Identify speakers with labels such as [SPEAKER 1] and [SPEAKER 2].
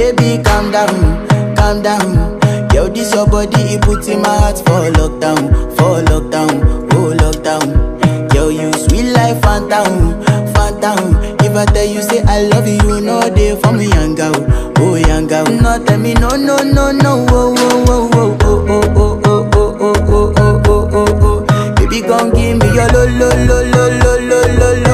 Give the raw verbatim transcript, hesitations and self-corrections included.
[SPEAKER 1] Baby, calm down, calm down. Yo, this your body, it puts in my heart for lockdown, for lockdown, oh lockdown. Yo, you sweet life, phantom, phantom. If I tell you say I love you, you know they for me, young girl, oh young girl. No, tell me no, no, no, no, oh, oh, oh, oh, oh, oh, oh, oh, oh, oh, oh, oh, oh, oh. Baby, come give me your lo, lo, lo, lo, lo, lo, lo, lo.